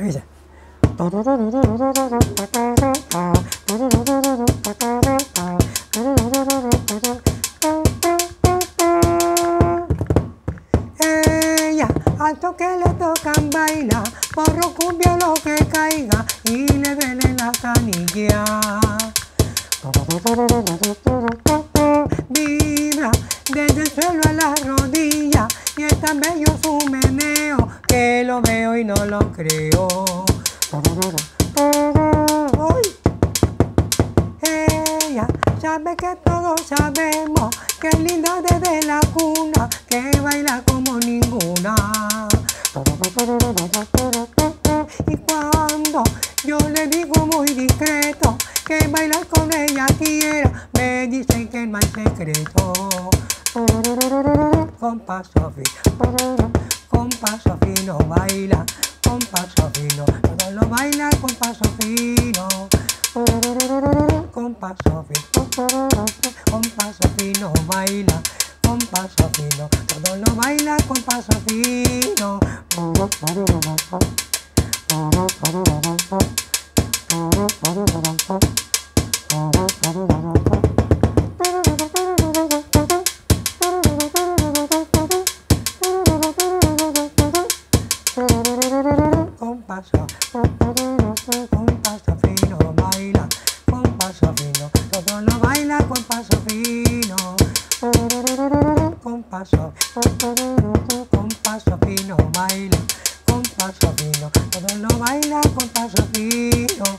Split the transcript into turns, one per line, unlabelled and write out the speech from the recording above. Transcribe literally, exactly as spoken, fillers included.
Dice. Ella, alto que le tocan baila, porro cumbia lo que caiga y le duele la canilla. Vibra desde el suelo a la rodilla y es tan bello su meneo que lo veo y no lo creo. Ella sabe que todos sabemos que es linda desde la cuna, que baila como ninguna. Y cuando yo le digo muy discreto que bailar con ella quiera, me dicen que no hay secreto. Con paso fino, con paso fino baila, con paso fino, todo lo baila con paso fino. Con paso fino, con paso fino baila, con paso fino, todo lo baila con paso fino. Con paso, con paso fino baila, con paso fino, todo lo baila con paso fino. Con paso, con paso fino baila, con paso fino, todo lo baila con paso fino.